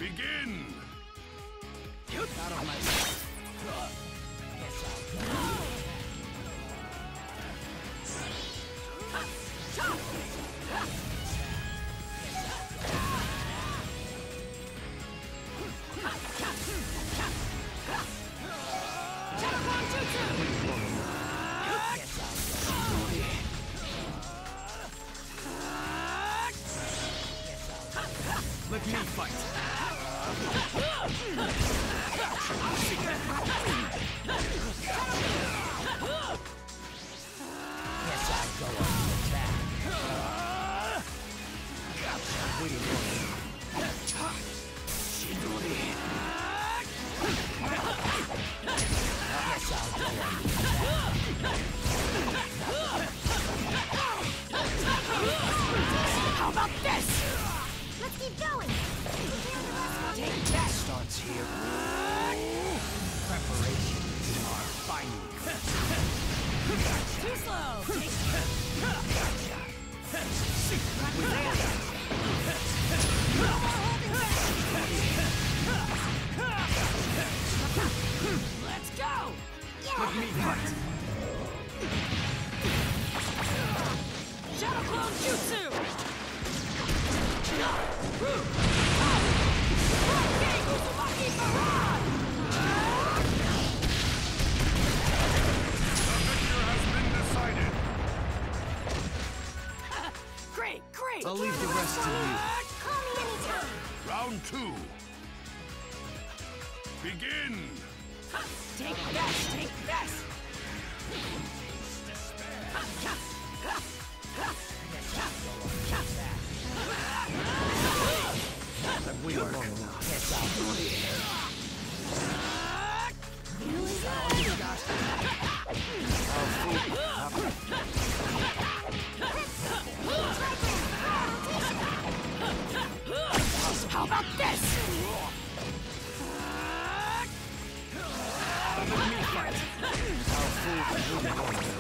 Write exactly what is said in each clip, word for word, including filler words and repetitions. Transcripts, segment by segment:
Begin! Out of my Let me fight. Guess I'll go on the attack. Waiting for me. Shidori. Guess I'll go on the attack. How about this? Let's keep going! Take that! Starts here. Preparations are final. Too slow! Take Gotcha. No more holding back! Let's go! Let me fight. Shadow Clone Jutsu! Uzumaki Barrage! The victor has been decided! Great, great! I'll leave the rest to you. Call me anytime! Round two. Begin! Take this, take this! I've waited long enough. Guess I'll do it. How about this? Let me fight. I'll fool the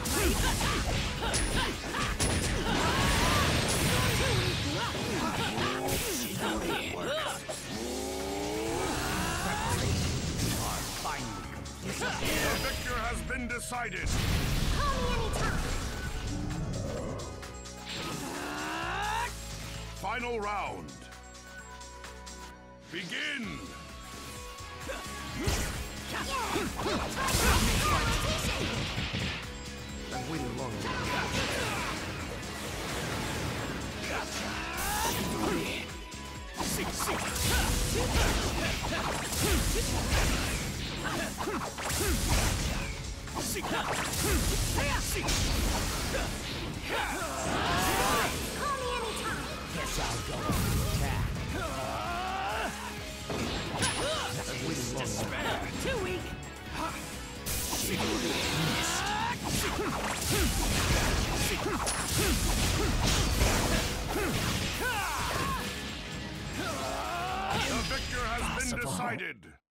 The victor has been decided! Call me anytime! Final round. Begin! I've waited long enough. See, see. See. Call me anytime! Guess I'll go on the attack. I've waited long enough. Too weak! The victor has been decided!